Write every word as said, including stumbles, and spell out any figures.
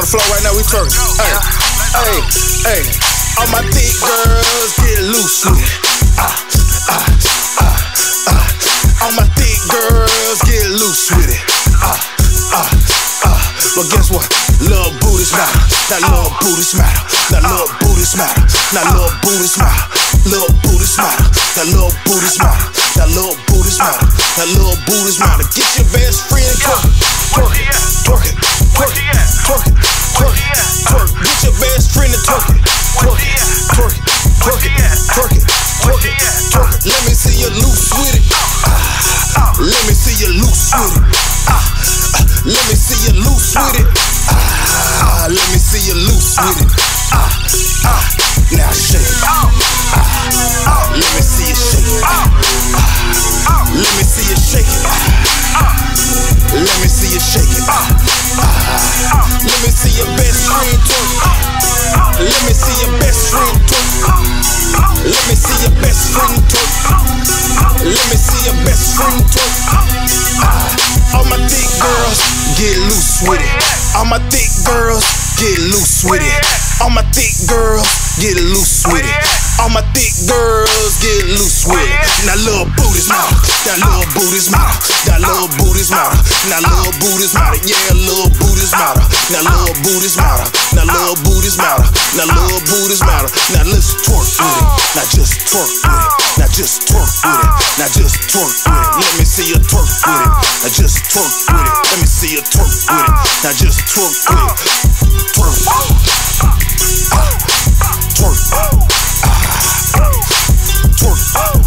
the floor right now, we twerking. Hey, hey, hey. All my thick girls get loose with it. Ah, ah, ah, ah. All my thick girls get loose with it. Ah, ah, ah. But guess what? Love booties matter. That love booties matter. That love booties matter. That love booties matter. Love booties matter. That love booties matter. That love booties matter. That love booties matter. Get your best friend twerk, twerk, twerk it, twerk it, twerk it, twerk it, twerk. Get your best friend to twerk it, twerk it, twerk it, twerk it, twerk it, twerk it, twerk it. Let me see you loose with it. Ah, let me see you loose with it. Ah, let me see you loose with it. Ah, let me see you loose with it. Ah, ah, now shake it. Ah, let me see you shake it. Ah, let me see you shake it. Let me see you shake it. Let me see your best friend twerk. Let me see your best friend twerk. Let me see your best friend twerk. Let me see your best friend twerk. All my thick girls get loose with it. All my thick girls get loose with it. All my thick girls get loose with it. All my thick girls get loose with it. Now little booties matter. That little booties matter. That little booties matter. Now little booties matter. Yeah, little booties matter. Now little booties matter. Now little booties matter. Now little booties matter. Now let's twerk with it. Now just twerk with it. Now just twerk with it. Now just twerk with it. Let me see you twerk with it. Now just twerk with it. Let me see you twerk with it. Now just twerk with it. Twerk. Ah, twerk. Ah, twerk.